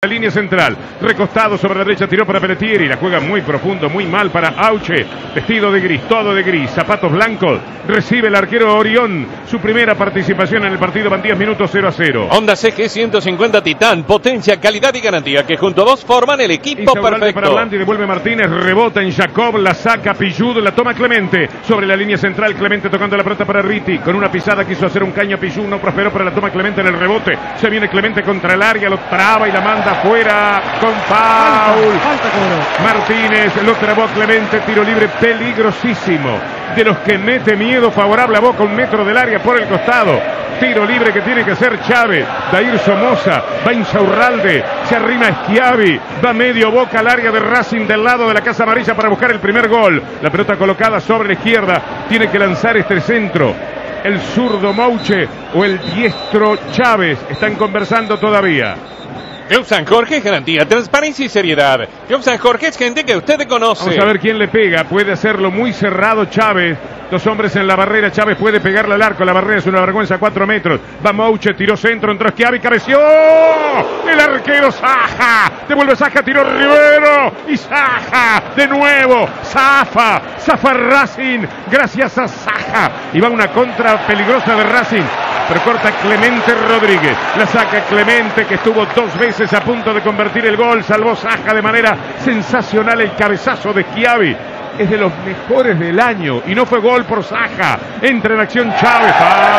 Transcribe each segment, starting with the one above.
La línea central, recostado sobre la derecha, tiró para Pelletieri, la juega muy profundo, muy mal para Auche, vestido de gris, todo de gris, zapatos blancos, recibe el arquero Orión, su primera participación en el partido, van 10 minutos 0-0. Honda CG 150 Titán, potencia, calidad y garantía, que junto a dos forman el equipo perfecto. Para Blandi, devuelve Martínez, rebota en Jacob, la saca Pichud, la toma Clemente, sobre la línea central, Clemente tocando la pelota para Ritti, con una pisada quiso hacer un caño a Pichud, no prosperó, pero la toma Clemente en el rebote, se viene Clemente contra el área, lo traba y la manda fuera con foul. Martínez lo trabó Clemente, tiro libre peligrosísimo, de los que mete miedo, favorable a Boca, 1 metro del área por el costado. Tiro libre que tiene que hacer Chávez, Dair Somoza, va Insaurralde, se arrima Schiavi, va medio Boca al área de Racing del lado de la Casa Amarilla para buscar el primer gol. La pelota colocada sobre la izquierda, tiene que lanzar este centro. El zurdo Mouche o el diestro Chávez están conversando todavía. Club San Jorge es garantía, transparencia y seriedad. Club San Jorge es gente que usted conoce. Vamos a ver quién le pega. Puede hacerlo muy cerrado Chávez. 2 hombres en la barrera. Chávez puede pegarle al arco. La barrera es una vergüenza, 4 metros. Va Mouche, tiró centro, entró Schiavi, cabeció. El arquero Saja. Devuelve Saja, tiró Rivero. Y Saja de nuevo. Zafa Racing. Gracias a Saja. Y va una contra peligrosa de Racing. Pero corta Clemente Rodríguez, la saca Clemente, que estuvo 2 veces a punto de convertir el gol, salvó Saja de manera sensacional el cabezazo de Schiavi, es de los mejores del año, y no fue gol por Saja. Entra en acción Chávez,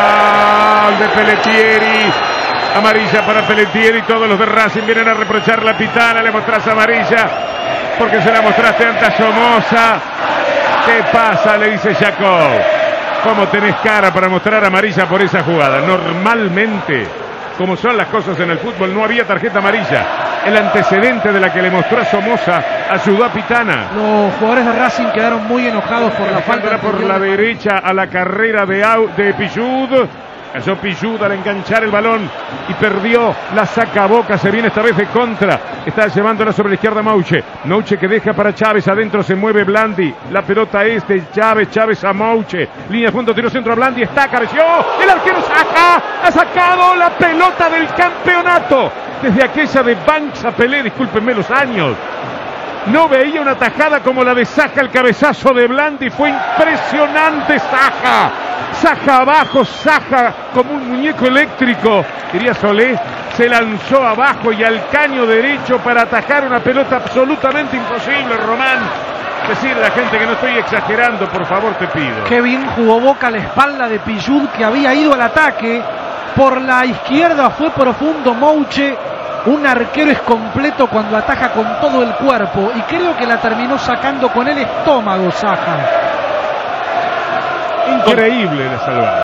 foul de Pelletieri, amarilla para Pelletieri, todos los de Racing vienen a reprochar la pitana, le mostrás amarilla, porque se la mostraste ante Somoza. ¿Qué pasa?, le dice Jacob. ¿Cómo tenés cara para mostrar amarilla por esa jugada? Normalmente, como son las cosas en el fútbol, no había tarjeta amarilla. El antecedente de la que le mostró a Somoza ayudó a Pitana. Los jugadores de Racing quedaron muy enojados por la falta. Por la derecha a la carrera de Pichud. Cayó Pichud al enganchar el balón y perdió, la saca Boca, se viene esta vez de contra, está llevándola sobre la izquierda Mouche, Mouche que deja para Chávez, adentro se mueve Blandi, la pelota es de Chávez, Chávez a Mouche, línea de fondo, tiro centro a Blandi, está, cabeció, el arquero Saja, ha sacado la pelota del campeonato, desde aquella de Banks a Pelé, discúlpenme los años. No veía una tajada como la de Saja, el cabezazo de Blandi, fue impresionante Saja. Saja abajo, Saja como un muñeco eléctrico, diría Solé, se lanzó abajo y al caño derecho para atajar una pelota absolutamente imposible, Román. Decirle a la gente que no estoy exagerando, por favor, te pido. Qué bien jugó Boca a la espalda de Pichud, que había ido al ataque. Por la izquierda fue profundo Mouche. Un arquero es completo cuando ataja con todo el cuerpo, y creo que la terminó sacando con el estómago Saja. Increíble la salvada.